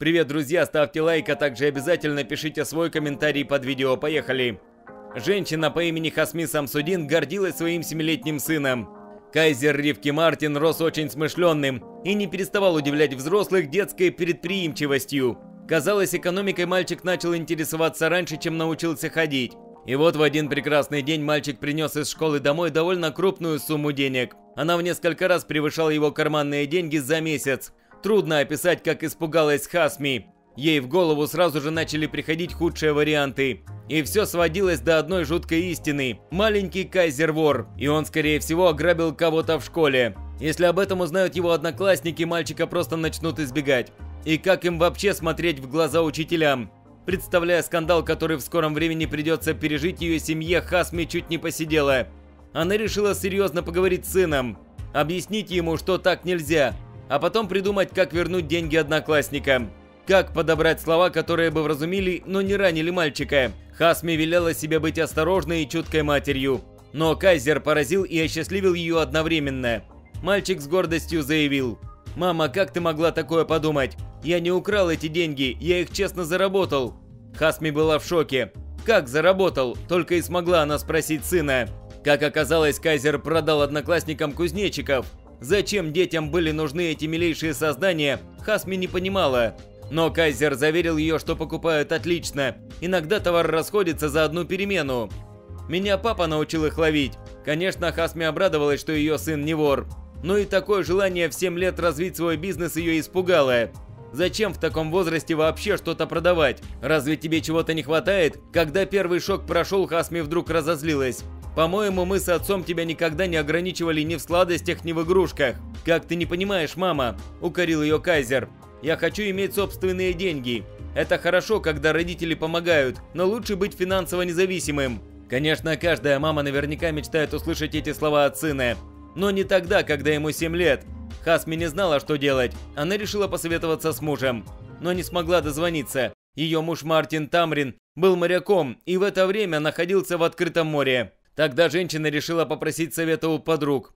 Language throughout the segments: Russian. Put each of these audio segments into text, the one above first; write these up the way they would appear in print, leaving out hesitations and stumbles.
Привет, друзья, ставьте лайк, а также обязательно пишите свой комментарий под видео. Поехали! Женщина по имени Хасми Самсудин гордилась своим 7-летним сыном. Кайзер Ривки Мартин рос очень смышленным и не переставал удивлять взрослых детской предприимчивостью. Казалось, экономикой мальчик начал интересоваться раньше, чем научился ходить. И вот в один прекрасный день мальчик принес из школы домой довольно крупную сумму денег. Она в несколько раз превышала его карманные деньги за месяц. Трудно описать, как испугалась Хасми. Ей в голову сразу же начали приходить худшие варианты. И все сводилось до одной жуткой истины. Маленький Кайзер вор, и он, скорее всего, ограбил кого-то в школе. Если об этом узнают его одноклассники, мальчика просто начнут избегать. И как им вообще смотреть в глаза учителям? Представляя скандал, который в скором времени придется пережить ее семье, Хасми чуть не посидела. Она решила серьезно поговорить с сыном, объяснить ему, что так нельзя, а потом придумать, как вернуть деньги одноклассникам. Как подобрать слова, которые бы вразумили, но не ранили мальчика. Хасми велела себе быть осторожной и чуткой матерью. Но Кайзер поразил и осчастливил ее одновременно. Мальчик с гордостью заявил: «Мама, как ты могла такое подумать? Я не украл эти деньги, я их честно заработал». Хасми была в шоке. Как заработал? Только и смогла она спросить сына. Как оказалось, Кайзер продал одноклассникам кузнечиков. Зачем детям были нужны эти милейшие создания, Хасми не понимала. Но Кайзер заверил ее, что покупают отлично. Иногда товар расходится за одну перемену. «Меня папа научил их ловить». Конечно, Хасми обрадовалась, что ее сын не вор. Но и такое желание в 7 лет развить свой бизнес ее испугало. Зачем в таком возрасте вообще что-то продавать? Разве тебе чего-то не хватает? Когда первый шок прошел, Хасми вдруг разозлилась. «По-моему, мы с отцом тебя никогда не ограничивали ни в сладостях, ни в игрушках». «Как ты не понимаешь, мама?» – укорил ее Кайзер. «Я хочу иметь собственные деньги. Это хорошо, когда родители помогают, но лучше быть финансово независимым». Конечно, каждая мама наверняка мечтает услышать эти слова от сына. Но не тогда, когда ему 7 лет. Хасми не знала, что делать. Она решила посоветоваться с мужем, но не смогла дозвониться. Ее муж Мартин Тамрин был моряком и в это время находился в открытом море. Тогда женщина решила попросить совета у подруг.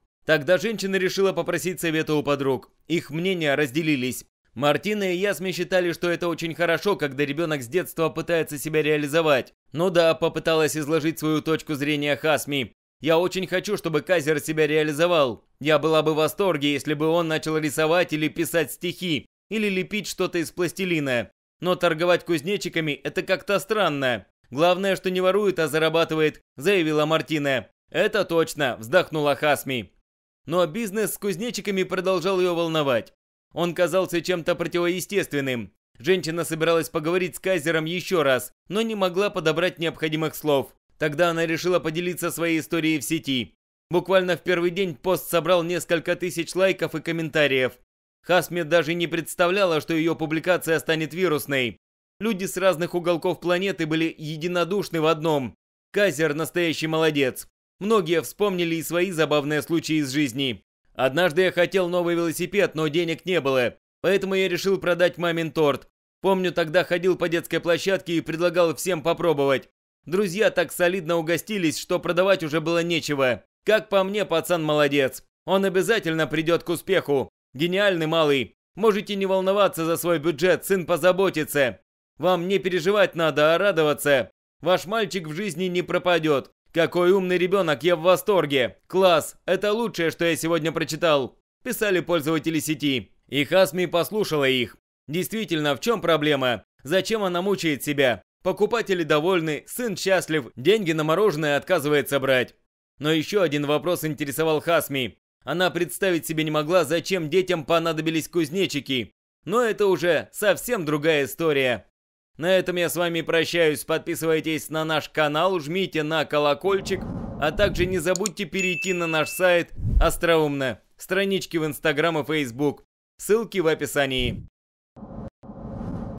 Их мнения разделились. Мартина и Ясми считали, что это очень хорошо, когда ребенок с детства пытается себя реализовать. Ну да, попыталась изложить свою точку зрения Хасми. «Я очень хочу, чтобы Кайзер себя реализовал. Я была бы в восторге, если бы он начал рисовать или писать стихи, или лепить что-то из пластилина. Но торговать кузнечиками – это как-то странно. Главное, что не ворует, а зарабатывает», – заявила Мартина. «Это точно», – вздохнула Хасми. Но бизнес с кузнечиками продолжал ее волновать. Он казался чем-то противоестественным. Женщина собиралась поговорить с Кайзером еще раз, но не могла подобрать необходимых слов. Тогда она решила поделиться своей историей в сети. Буквально в первый день пост собрал несколько тысяч лайков и комментариев. Хасми даже не представляла, что ее публикация станет вирусной. Люди с разных уголков планеты были единодушны в одном: Кайзер настоящий молодец. Многие вспомнили и свои забавные случаи из жизни. «Однажды я хотел новый велосипед, но денег не было, поэтому я решил продать мамин торт. Помню, тогда ходил по детской площадке и предлагал всем попробовать. Друзья так солидно угостились, что продавать уже было нечего. Как по мне, пацан молодец. Он обязательно придет к успеху. Гениальный малый. Можете не волноваться за свой бюджет, сын позаботится. Вам не переживать надо, а радоваться. Ваш мальчик в жизни не пропадет. Какой умный ребенок, я в восторге. Класс, это лучшее, что я сегодня прочитал», – писали пользователи сети. И Хасми послушала их. Действительно, в чем проблема? Зачем она мучает себя? Покупатели довольны, сын счастлив, деньги на мороженое отказывается брать. Но еще один вопрос интересовал Хасми. Она представить себе не могла, зачем детям понадобились кузнечики. Но это уже совсем другая история. На этом я с вами прощаюсь. Подписывайтесь на наш канал, жмите на колокольчик, а также не забудьте перейти на наш сайт Остроумно, странички в Instagram и Facebook. Ссылки в описании.